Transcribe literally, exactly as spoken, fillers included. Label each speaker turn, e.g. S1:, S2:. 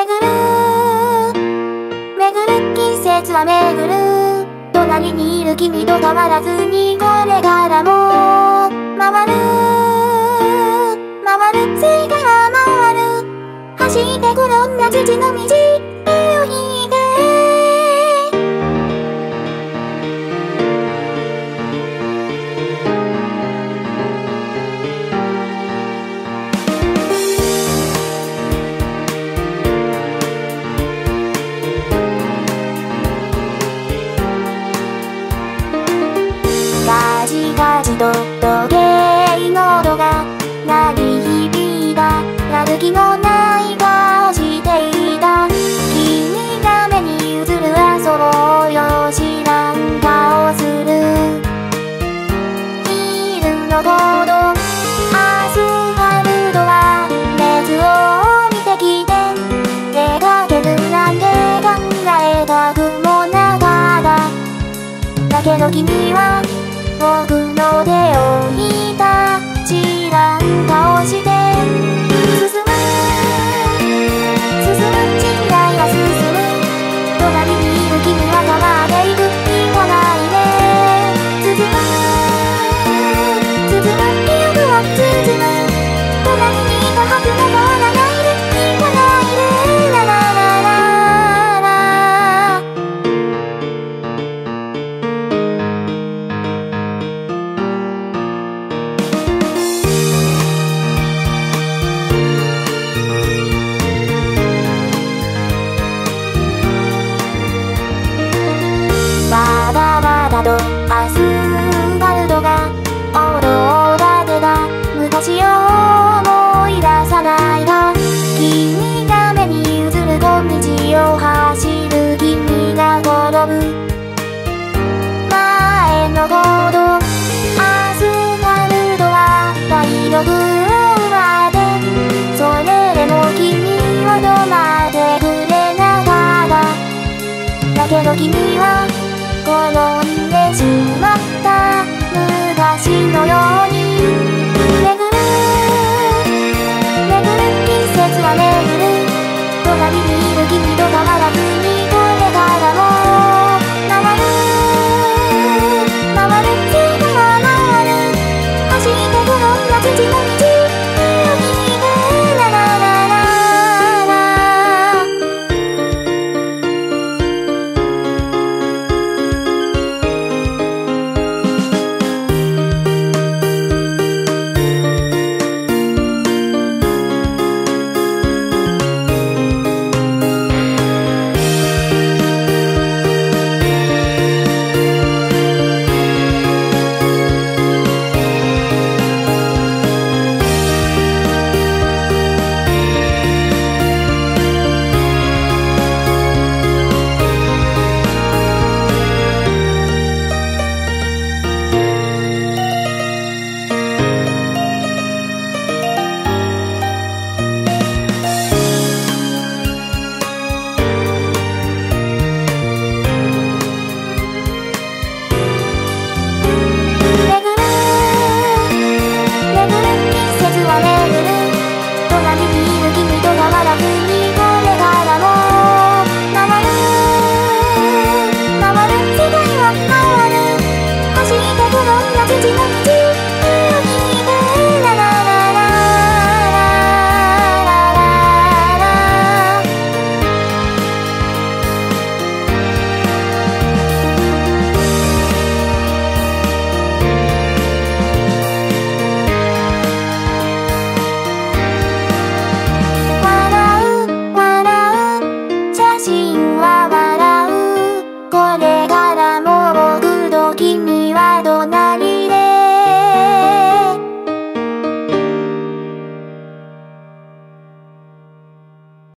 S1: 巡る巡る季節は巡る隣にいる君と変わらずにこれからも回る回る世界は回る走って転んだ土の道手を引いてガジガジと時計の音が鳴り響いたやる気のない顔していた君が目に映る遊ぼうよ知らん顔する昼の行動アスファルトは熱を帯びてきて出かけるなんて考えたくもなかっただけど君は僕の手を引いた知らん顔して進む進む時代が進む隣にいる君は変わっていく行かないで進む進む記憶は進む隣にいたはずも変わらないで行かないでララララバタバタとアスファルトが音を立てた昔を思い出さないか君が目に映る小道を走る君が転ぶ前の行動アスファルトは体力を奪ってそれでも君は止まってくれなかっただけど君は転んでしまった昔のように